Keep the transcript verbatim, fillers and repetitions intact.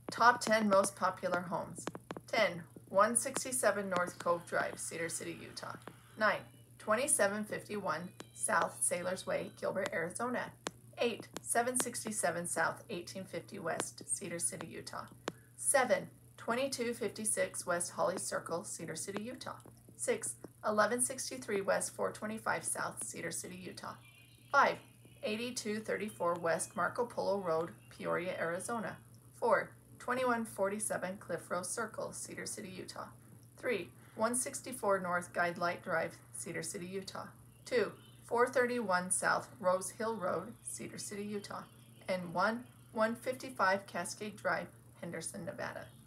Top ten most popular homes. ten. one sixty-seven North Cove Drive, Cedar City, Utah. nine. twenty-seven fifty-one South Sailors Way, Gilbert, Arizona. eight. seven sixty-seven South eighteen fifty West, Cedar City, Utah. seven. twenty-two fifty-six West Holly Circle, Cedar City, Utah. six. eleven sixty-three West four twenty-five South, Cedar City, Utah. five. eighty-two thirty-four West Marco Polo Road, Peoria, Arizona. four. twenty-one forty-seven Cliff Row Circle, Cedar City, Utah. three. one sixty-four North Guidelight Drive, Cedar City, Utah. two. four thirty-one South Rose Hill Road, Cedar City, Utah. And one. one fifty-five Cascade Drive, Henderson, Nevada.